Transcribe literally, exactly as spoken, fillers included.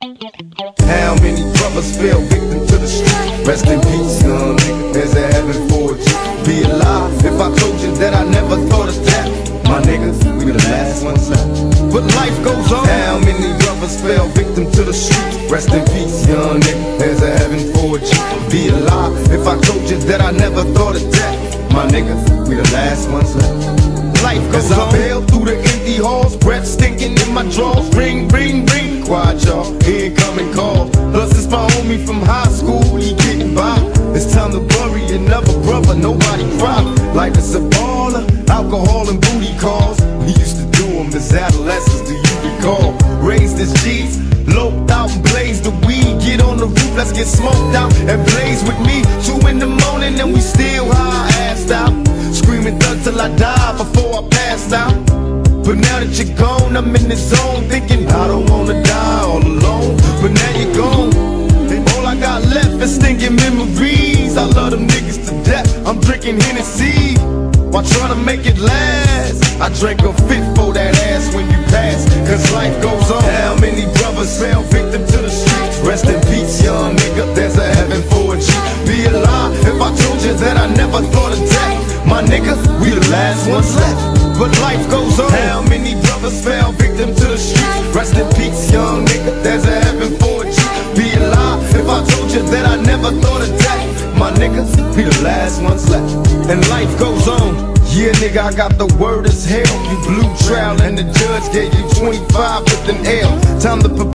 How many brothers fell victim to the street? Rest in peace, young nigga. There's a heaven for you. Be alive if I told you that I never thought of that. My niggas, we the last ones left. But life goes on. How many brothers fell victim to the street? Rest in peace, young nigga. There's a heaven for you. Be alive if I told you that I never thought of that. My niggas, we the last ones left. Life goes on. I bail through the empty halls, breath stinking in my drawers. Ring, ring, ring, quiet y'all, incoming call. Plus it's my homie from high school, he getting by. It's time to bury another brother, nobody cry. Life is a baller, alcohol and booty calls. We used to do them as adolescents, do you recall? Raised as G's, loped out and blazed the weed. Get on the roof, let's get smoked out and blaze with me. Two in the morning and we still high, assed out. Screaming thug till I die before I passed out. But now that you're gone, I'm in the zone, thinking I don't wanna die all alone. But now you're gone, and all I got left is stinking memories. I love them niggas to death, I'm drinking Hennessy while trying to make it last. I drank a fit for that ass when you pass, cause life goes on. How many brothers fell victim to the streets? Rest in peace, young nigga, there's a heaven for a G. Be alive if I told you that I never thought of that. My nigga, we the last ones left, but life goes on. How many brothers fell victim to the streets? Rest in peace, young nigga, there's a heaven for a G. Be alive if I told you that I never thought of that. My niggas, we the last ones left, and life goes on. Yeah, nigga, I got the word as hell. You blew trial and the judge gave you twenty-five with an L. Time to